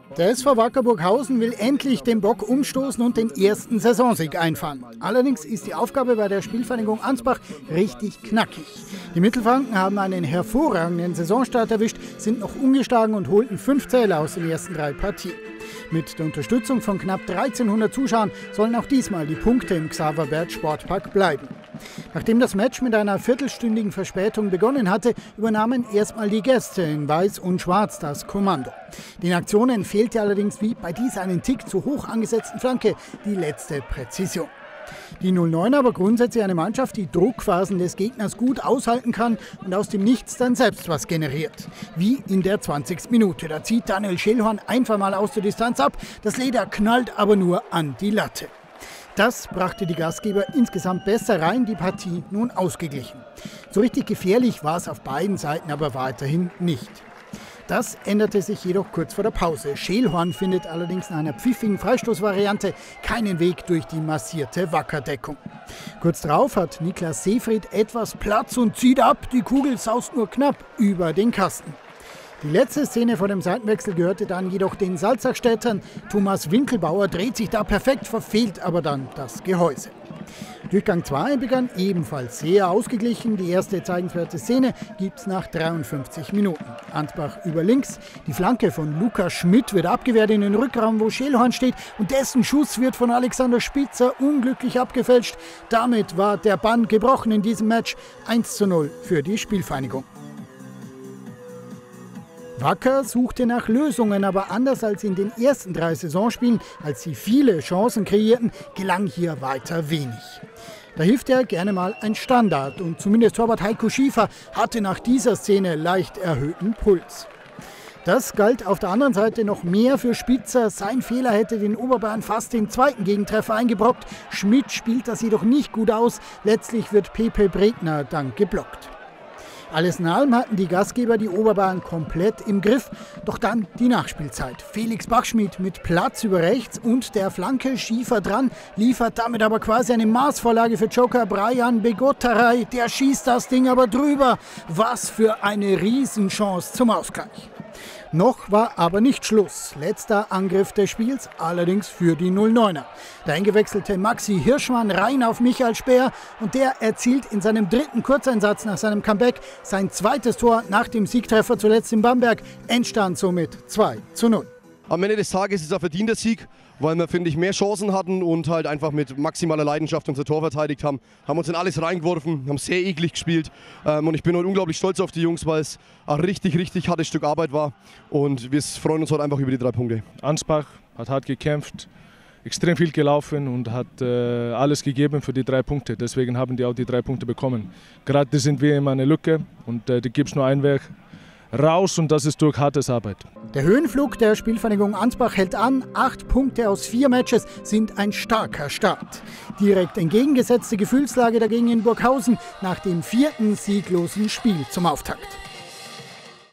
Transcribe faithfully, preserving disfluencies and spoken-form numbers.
Der S V Wacker Burghausen will endlich den Bock umstoßen und den ersten Saisonsieg einfahren. Allerdings ist die Aufgabe bei der Spielvereinigung Ansbach richtig knackig. Die Mittelfranken haben einen hervorragenden Saisonstart erwischt, sind noch ungeschlagen und holten fünf Zähler aus den ersten drei Partien. Mit der Unterstützung von knapp dreizehnhundert Zuschauern sollen auch diesmal die Punkte im Xaver-Berth Sportpark bleiben. Nachdem das Match mit einer viertelstündigen Verspätung begonnen hatte, übernahmen erstmal die Gäste in Weiß und Schwarz das Kommando. Den Aktionen fehlte allerdings wie bei dieser einen Tick zu hoch angesetzten Flanke die letzte Präzision. Die null neun aber grundsätzlich eine Mannschaft, die Druckphasen des Gegners gut aushalten kann und aus dem Nichts dann selbst was generiert. Wie in der zwanzigsten Minute. Da zieht Daniel Schellhorn einfach mal aus der Distanz ab. Das Leder knallt aber nur an die Latte. Das brachte die Gastgeber insgesamt besser rein, die Partie nun ausgeglichen. So richtig gefährlich war es auf beiden Seiten aber weiterhin nicht. Das änderte sich jedoch kurz vor der Pause. Schellhorn findet allerdings nach einer pfiffigen Freistoßvariante keinen Weg durch die massierte Wackerdeckung. Kurz darauf hat Niklas Seefried etwas Platz und zieht ab. Die Kugel saust nur knapp über den Kasten. Die letzte Szene vor dem Seitenwechsel gehörte dann jedoch den Salzachstädtern. Thomas Winkelbauer dreht sich da perfekt, verfehlt aber dann das Gehäuse. Durchgang zwei begann ebenfalls sehr ausgeglichen. Die erste zeigenswerte Szene gibt es nach dreiundfünfzig Minuten. Ansbach über links. Die Flanke von Lukas Schmidt wird abgewehrt in den Rückraum, wo Schellhorn steht. Und dessen Schuss wird von Alexander Spitzer unglücklich abgefälscht. Damit war der Bann gebrochen in diesem Match. eins zu null für die Spielvereinigung. Wacker suchte nach Lösungen, aber anders als in den ersten drei Saisonspielen, als sie viele Chancen kreierten, gelang hier weiter wenig. Da hilft ja gerne mal ein Standard und zumindest Torwart Heiko Schiefer hatte nach dieser Szene leicht erhöhten Puls. Das galt auf der anderen Seite noch mehr für Spitzer. Sein Fehler hätte den Oberbayern fast den zweiten Gegentreffer eingebrockt. Schmidt spielt das jedoch nicht gut aus. Letztlich wird Pepe Bregner dann geblockt. Alles in allem hatten die Gastgeber die Oberbayern komplett im Griff. Doch dann die Nachspielzeit. Felix Bachschmidt mit Platz über rechts und der Flanke Schiefer dran, liefert damit aber quasi eine Maßvorlage für Joker Brian Begottaray. Der schießt das Ding aber drüber. Was für eine Riesenchance zum Ausgleich. Noch war aber nicht Schluss. Letzter Angriff des Spiels, allerdings für die null neuner. Der eingewechselte Maxi Hirschmann rein auf Michael Speer und der erzielt in seinem dritten Kurzeinsatz nach seinem Comeback sein zweites Tor nach dem Siegtreffer zuletzt in Bamberg. Endstand somit zwei zu null. Am Ende des Tages ist es ein verdienter Sieg, weil wir, finde ich, mehr Chancen hatten und halt einfach mit maximaler Leidenschaft unser Tor verteidigt haben. Haben uns in alles reingeworfen, haben sehr eklig gespielt ähm, und ich bin heute unglaublich stolz auf die Jungs, weil es ein richtig, richtig hartes Stück Arbeit war und wir freuen uns heute einfach über die drei Punkte. Ansbach hat hart gekämpft, extrem viel gelaufen und hat äh, alles gegeben für die drei Punkte. Deswegen haben die auch die drei Punkte bekommen. Gerade sind wir immer eine Lücke und äh, die gibt es nur einen Weg raus und das ist durch hartes Arbeit. Der Höhenflug der Spielvereinigung Ansbach hält an. Acht Punkte aus vier Matches sind ein starker Start. Direkt entgegengesetzte Gefühlslage dagegen in Burghausen nach dem vierten sieglosen Spiel zum Auftakt.